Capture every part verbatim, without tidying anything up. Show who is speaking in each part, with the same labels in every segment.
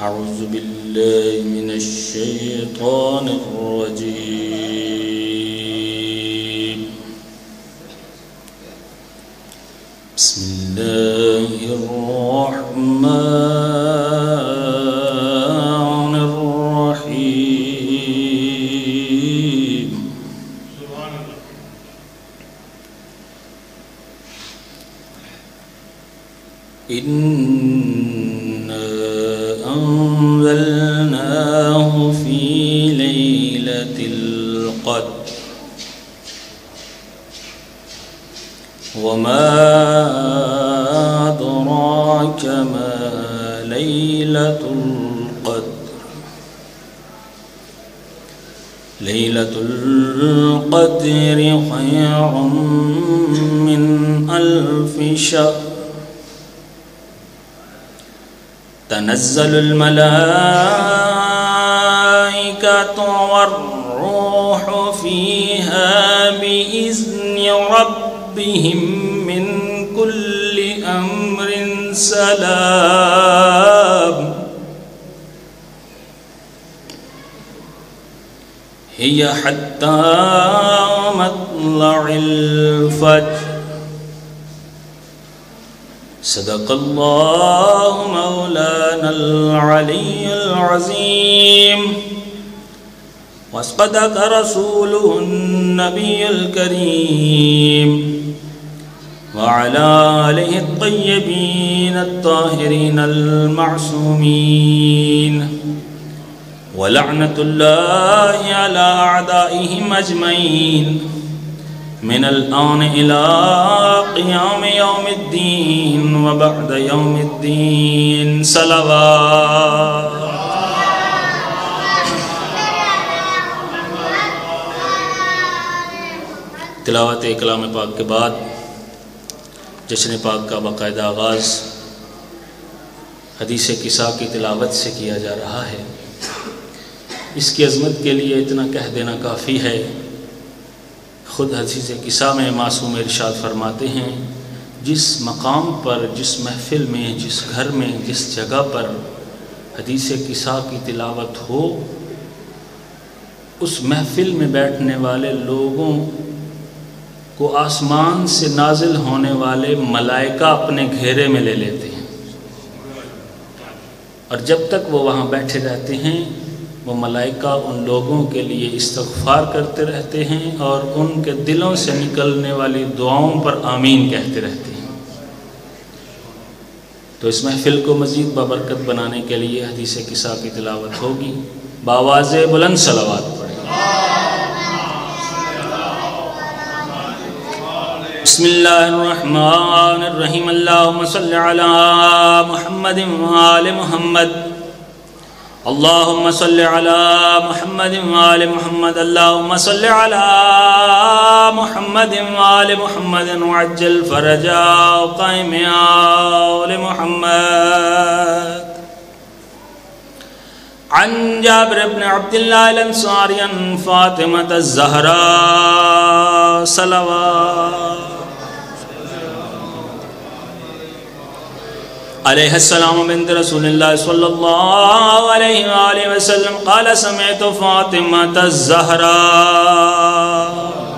Speaker 1: أعوذ بالله من الشيطان الرجيم. بسم الله الرحمن الرحيم. إنا أنزلناه في ليلة القدر وما أدراك ما ليلة القدر ليلة القدر خير من ألف شهر تنزل الملائكة والروح فيها بإذن ربهم من كل أمر سلام هي حتى مطلع الفجر. صدق الله مولانا العلي العظيم وصدق رسوله النبي الكريم وعلى آله الطيبين الطاهرين المعصومين ولعنة الله على أعدائهم أجمعين من الآن إلى قيام يوم الدين وبعد يوم الدين صلوات. تلاوت کلام پاک کے بعد جشن پاک کا باقاعدہ آغاز حدیث قصہ کی تلاوت سے کیا جا رہا ہے. اس کی عظمت کے لیے اتنا کہہ دینا کافی ہے. خود حدیث قصہ میں معصوم ارشاد فرماتے ہیں جس مقام پر، جس محفل میں، جس گھر میں، جس جگہ پر حدیث قصہ کی تلاوت ہو، اس محفل میں بیٹھنے والے لوگوں کو آسمان سے نازل ہونے والے ملائکہ اپنے گھیرے میں لے لیتے ہیں، اور جب تک وہ وہاں بیٹھے رہتے ہیں وہ ملائکہ ان لوگوں کے لیے استغفار کرتے رہتے ہیں اور ان کے دلوں سے نکلنے والی دعاؤں پر آمین کہتے رہتے ہیں. تو اس محفل کو مزید بابرکت بنانے کے لیے حدیث قصہ کی تلاوت ہوگی. بآواز بلند صلوات پڑھیں. بسم اللہ الرحمن الرحیم. اللہم صلی علی محمد وآل محمد. اللهم صل على محمد وآل محمد. اللهم صل على محمد وآل محمد وعجل فرجا وقائم آل محمد. عن جابر بن عبد الله الأنصاري عن فاطمة الزهراء صلوات علیہ السلام بنت رسول اللہ صلی اللہ علیہ وآلہ وسلم قال سمعت فاطمة الزهراء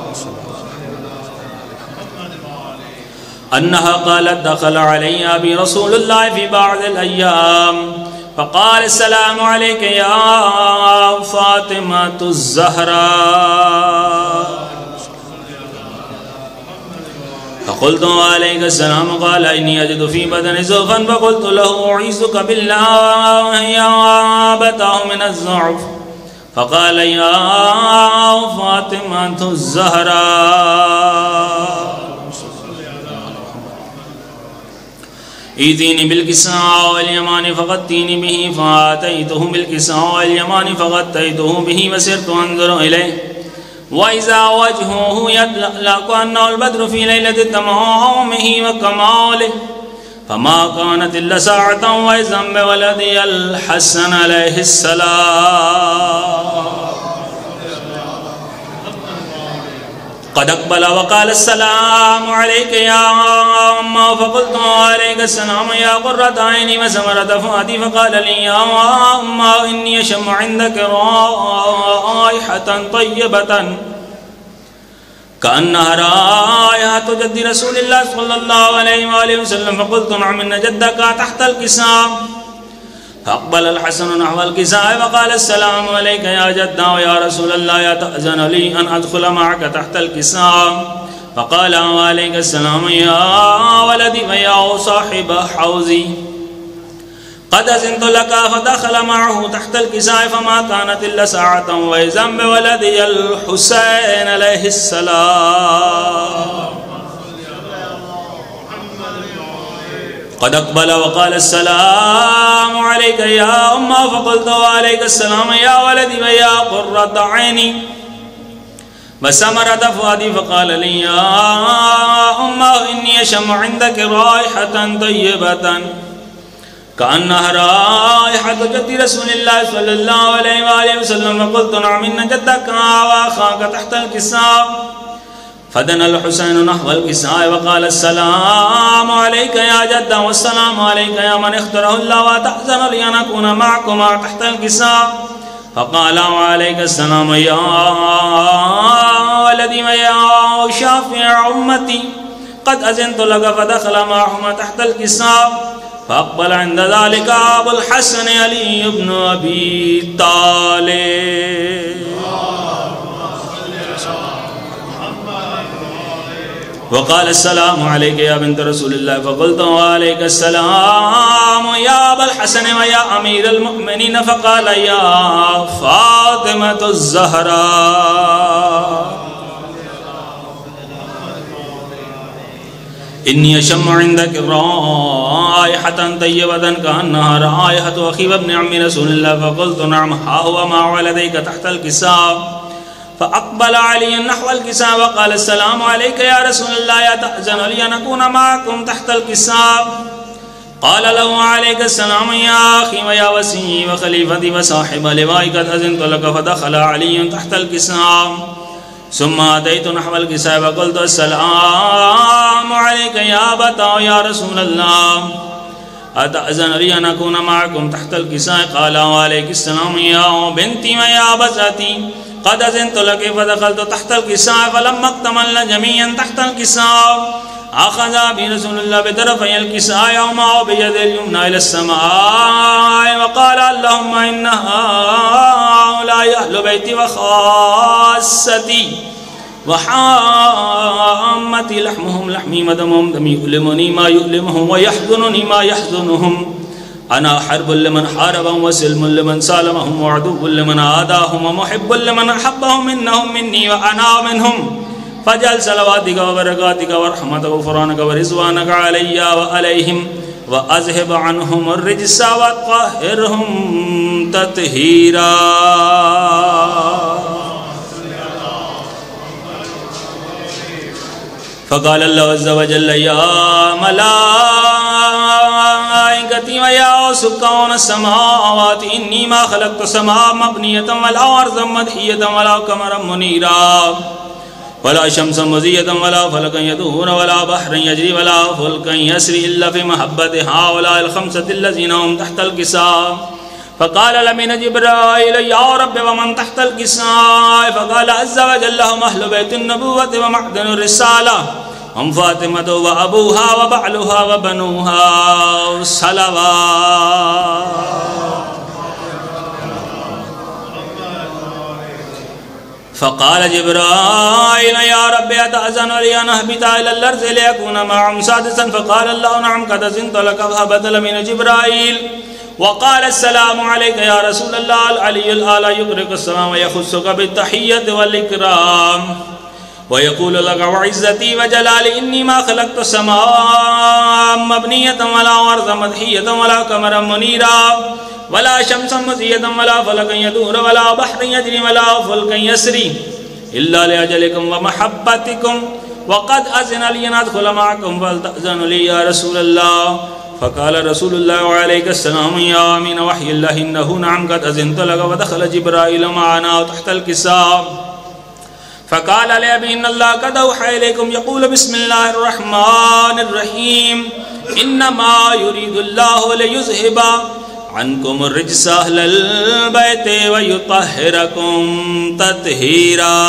Speaker 1: انها قالت دخل علی ابی رسول اللہ فی بعض الایام فقال السلام علیک یا فاطمة الزهراء فقلت عليك السلام قال إني أجد في بدن زعفا فقلت له أعيذك بالله يا أبتاه من الضعف فقال يا فاطمة الزهراء ائتيني بالكساء واليمان فغطيني به فآتيته بالكساء واليمان فغطيته به وسرت أنظر إليه وَإِذَا وَجْهُهُ يَتْلَأْلَأُ كَأَنَّهُ الْبَدْرُ فِي لَيْلَةِ تَمَامِهِ وَكَمَالِهِ فَمَا كَانَتْ إِلَّا سَاعَةً وَإِذًا بِوَلَدِهِ الْحَسَنِ عَلَيْهِ السَّلَامُ قد أقبل وقال السلام عليك يا أمه فقلت وعليك السلام يا قرة عيني وثمرة فؤادي فقال لي يا أمه إني أشم عندك رائحة طيبة كأنها رائحة جد رسول الله صلى الله عليه وآله وسلم فقلت نعم إن جدك تحت الكساء فأقبل الحسن نحو الكساء وقال السلام عليك يا جدا ويا رسول الله يا تأذن لي أن أدخل معك تحت الكساء فقال وعليك السلام يا ولدي ويا صاحب حوزي قد أذنت لك فدخل معه تحت الكساء فما كانت إلا ساعة وإذا بولدي الحسين عليه السلام قد أقبل وقال السلام عليك يا أمه فقلت وعليك السلام يا ولدي ويا قرة عيني وثمرة فؤادي فقال لي يا أمه إني أشم عندك رائحة طيبة كأنها رائحة جد رسول الله صلى الله عليه وآله وسلم فقلت نعم إن جدك وأخاك تحت الكساء فدنا الحسين نحو الكساء وقال السلام عليك يا جدا والسلام عليك يا من اختاره الله وتأذن لي أن أكون معكما تحت الكساء فقال وعليك السلام يا ولدي ويا شافع أمتي قد أذنت لك فدخل معهما تحت الكساء فأقبل عند ذلك أبو الحسن علي بن أبي طالب وقال السلام عليك يا بنت رسول الله فقلت وعليك السلام يا أبا الحسن ويا أمير المؤمنين فقال يا فاطمة الزهراء إني أشم عندك رائحة طيبة كأنها رائحة أخي وابن عم رسول الله فقلت نعم ها هو مع ولديك تحت الكساء فأقبل علي نحو الكساء وقال السلام عليك يا رسول الله يا تأذن لي أن أكون معكم تحت الكساء قال له عليك السلام يا أخي ويا وسيي وخليفتي وصاحب لوائي قد أذنت لك فدخل علي تحت الكساء ثم أتيت نحو الكساء وقلت السلام عليك يا أبتا يا رسول الله أتأذن لي أن أكون معكم تحت الكساء قال وعليك السلام يا بنتي ويا أبتي قد أذنت لك فدخلت تحت الكساء فلما اكتملنا جميعا تحت الكساء أخذ برسول الله بطرفي الكساء يومه بيد اليمنى إلى السماء وقال اللهم إن هؤلاء أهل بيتي وخاصتي وحامتي لحمهم لحمي ودمهم دمي يؤلمني ما يؤلمهم ويحزنني ما يحزنهم أنا حرب لمن حاربهم وسلم لمن سالمهم وعدو لمن عاداهم ومحب لمن أحبهم إنهم مني وأنا منهم فجعل صلواتك وبركاتك ورحمتك وغفرانك ورضوانك علي وعليهم وأذهب عنهم الرجس وطهرهم تطهيرا. فقال الله عز وجل يا ملائكتي ويا سكان السماوات إني ما خلقت سماء مبنية ولا أرضا مدحية ولا قمرا منيرا ولا شمسا مزية ولا فلكا يدور ولا بحرا يجري ولا فلكا يسري إلا في محبة هؤلاء الخمسة الذين هم تحت الكساء. فقال لمن جبرائيل يا رب ومن تحت الكساء؟ فقال عز وجل هم أهل بيت النبوة ومعدن الرسالة هم فاطمة وأبوها وبعلها وبنوها صلوات. فقال جبرائيل يا رب أتأذن لي أن أهبط إلى الأرض ليكون معهم سادسا؟ فقال الله نعم قد أذنت لك. فهبط لمن جبرائيل وقال السلام عليك يا رسول الله العلي الأعلى يقرئك السلام ويخصك بالتحية والإكرام ويقول لك وعزتي وجلالي إني ما خلقت سماء مبنية ولا أرضا مدحية ولا قمرا منيرا ولا شمسا مزية ولا فلكا يدور ولا بحر يجري ولا فلكا يسري إلا لأجلكم ومحبتكم وقد أذن لي أن أدخل معكم فلتأذن لي يا رسول الله. فقال رسول الله عليك السلام يا أمين وحي الله إنه نعم قد أذنت لك. ودخل جبرائيل معنا تحت الكساء فقال لأبي إن الله قد أوحى إليكم يقول بسم الله الرحمن الرحيم إنما يريد الله ليذهب عنكم الرجس أهل البيت ويطهركم تطهيرا.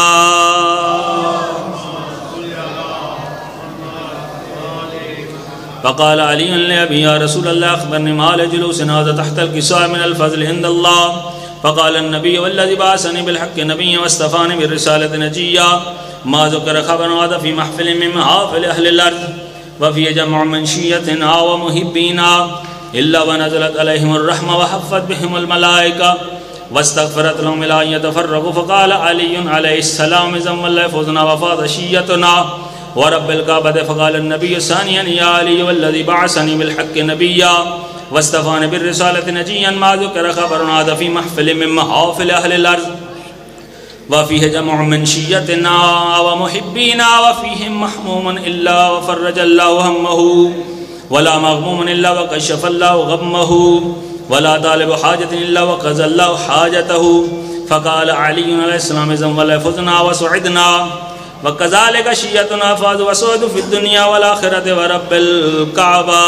Speaker 1: فقال علي لأبي يا رسول الله أخبرني ما لجلوس هذا تحت الكساء من الفضل عند الله. فقال النبي والذي بعثني بالحق نبيا واصطفاني بالرسالة نجيا ما ذكر خبر هذا في محفل من محافل أهل الأرض وفي جمع منشيتنا ومحبينا إلا ونزلت عليهم الرحمة وحفت بهم الملائكة واستغفرت لهم إلى أن يتفرقوا. فقال علي عليه السلام زم الله فوزنا وفاض شيتنا ورب الكعبة. فقال النبي ثانيا يا علي والذي بعثني بالحق نبيا واصطفاني بالرسالة نجيا ما ذكر خبر هذا في محفل من محافل أهل الأرض وفيه جمع منشيتنا ومحبينا وفيهم محموم إلا وفرج الله همه ولا مغموم إلا وكشف الله غمه ولا طالب حاجة إلا وقضى الله حاجته. فقال علي عليه السلام زم الله فزنا وسعدنا وكذلك شيئتنا فاز وسعد في الدنيا والآخرة ورب الكعبة.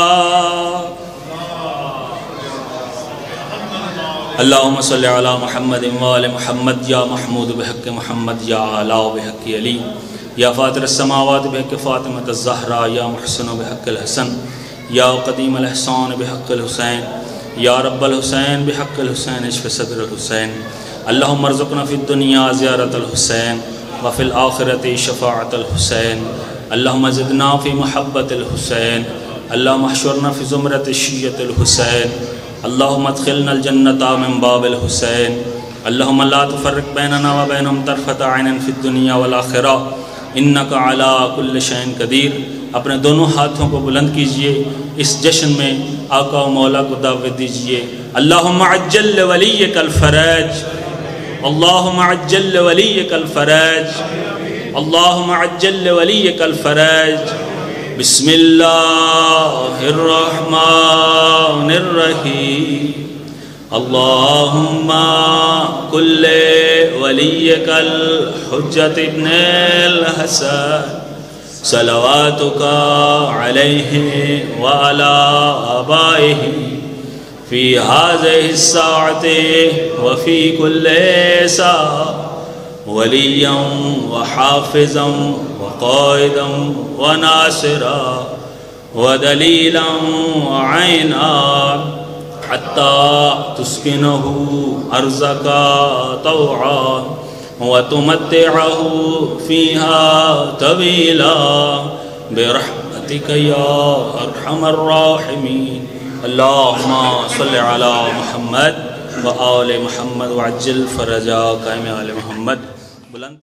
Speaker 1: اللهم صل على محمد وآل محمد يا محمود بحق محمد يا علاء بحق علي يا فاطر السماوات بحق فاطمة الزهراء يا محسن بحق الحسن يا قديم الإحسان بحق الحسين يا رب الحسين بحق الحسين اشف صدر الحسين. اللهم ارزقنا في الدنيا زيارة الحسين وفي الآخرة شفاعة الحسين. اللهم زدنا في محبة الحسين. اللهم احشرنا في زمرة الشيعة الحسين. اللهم ادخلنا الجنة من باب الحسين. اللهم لا تفرق بيننا وبينهم طرفة عين في الدنيا والآخرة انک علی کل شیء قدیر. اپنے دونوں ہاتھوں کو بلند کیجئے، اس جشن میں آقا و مولا کو دعوت دیجئے. اللہم عجل لولیک الفرج، اللہم عجل لولیک الفرج، اللہم عجل لولیک الفرج. بسم اللہ الرحمن الرحیم. اللہم کل ولیک الحجت ابن الحسن صلواتک علیہ وعلی آبائہ فی هذه الساعة وفی کل ساعة ولیا وحافظا وقائدا وناصرا ودلیلا وعینا حتى تسكنه أرزقا طوعا وتمتعه فيها طويلا برحمتك يا أرحم الراحمين. اللهم صل على محمد وآل محمد وعجل فرجا قائم آل محمد.